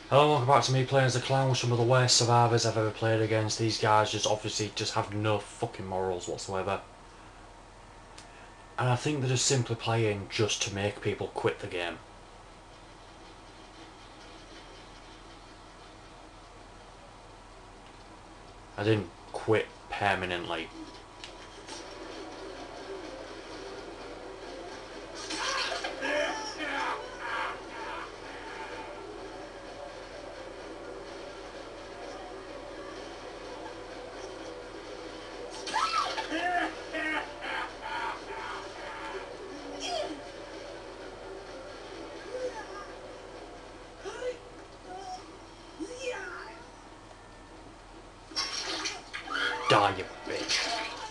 Hello, welcome back to me playing as the clown, some of the worst survivors I've ever played against. These guys just obviously just have no fucking morals whatsoever. And I think they're just simply playing just to make people quit the game. I didn't quit permanently. Die, you bitch.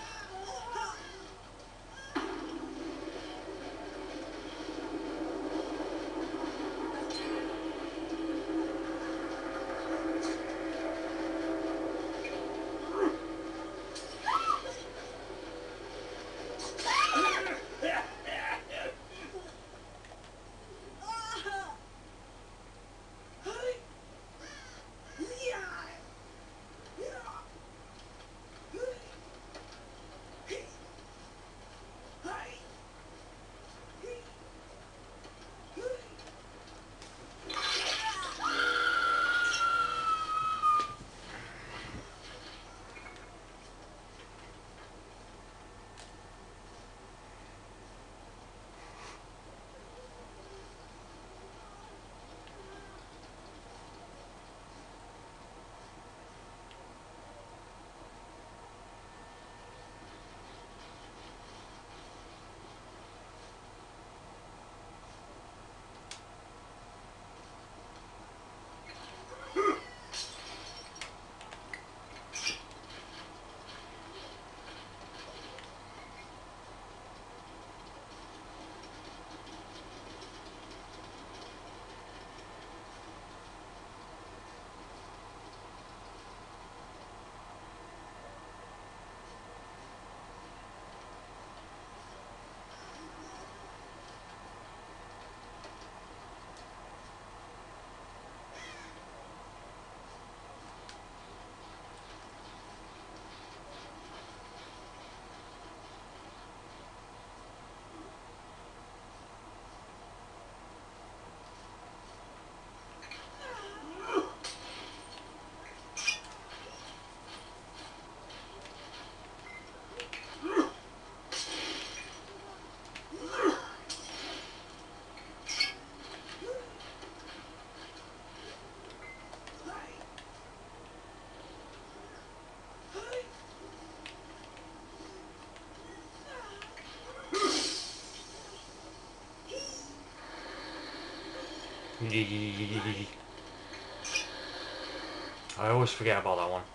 I always forget about that one.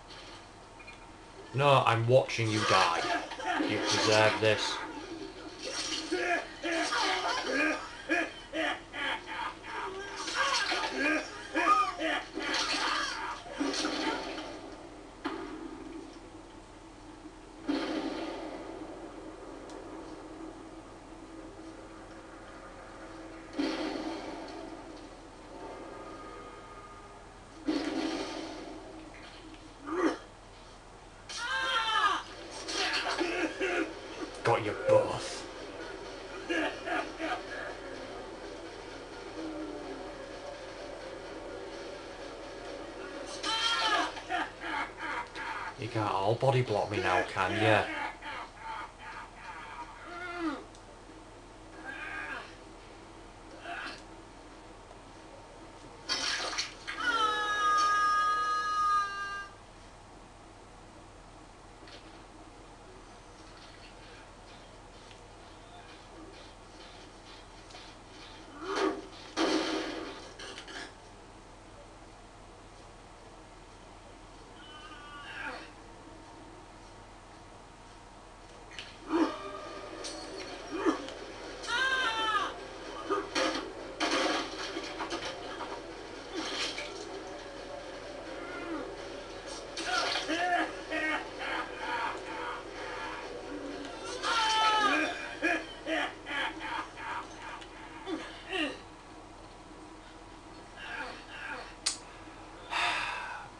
No, I'm watching you die. You deserve this. Got you both. You can't all body block me now, can you?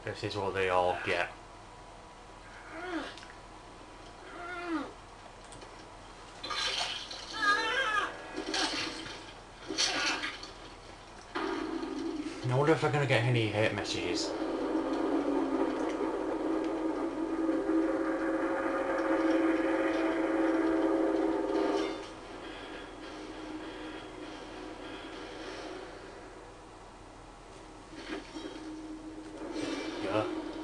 This is what they all get. I wonder if I'm gonna get any hate messages. Yeah.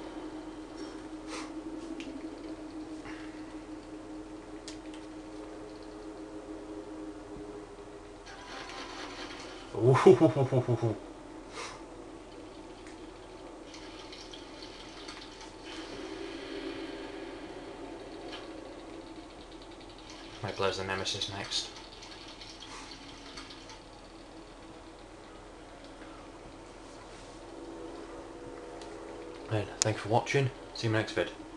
Ooh. Might play as the Nemesis next. And thank you for watching. See you in my next vid.